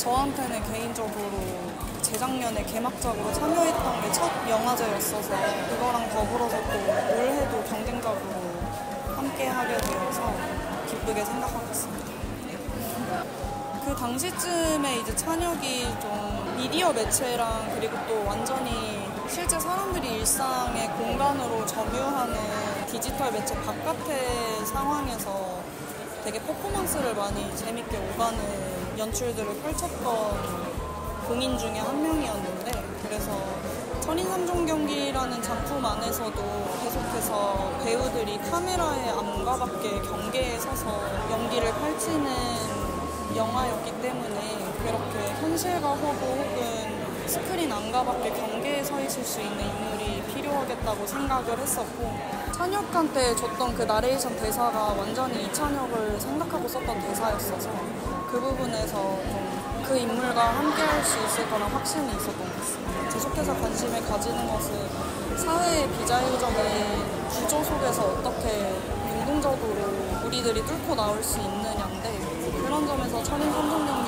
저한테는 개인적으로 재작년에 개막작으로 참여했던 게 첫 영화제였어서 그거랑 더불어서 또 올해도 경쟁작으로 함께 하게 되어서 기쁘게 생각하고 있습니다. 그 당시쯤에 이제 찬혁이 좀 미디어 매체랑 그리고 또 완전히 실제 사람들이 일상의 공간으로 점유하는 디지털 매체 바깥의 상황에서 되게 퍼포먼스를 많이 재밌게 오가는 연출들을 펼쳤던 공인 중에 한 명이었는데, 그래서 천인삼종 경기라는 작품 안에서도 계속해서 배우들이 카메라의 암과 밖에 경계에 서서 연기를 펼치는 영화였기 때문에 그렇게 현실과 허구 혹은 스크린 안과 밖에 경계에 서 있을 수 있는 인물이 필요하겠다고 생각을 했었고, 찬혁한테 줬던 그 나레이션 대사가 완전히 이찬혁을 생각하고 썼던 대사였어서 그 부분에서 좀 그 인물과 함께 할 수 있을 거란 확신이 있었던 것 같습니다. 계속해서 관심을 가지는 것은 사회의 비자유적인 구조 속에서 어떻게 능동적으로 우리들이 뚫고 나올 수 있느냐인데, 그런 점에서 천인삼종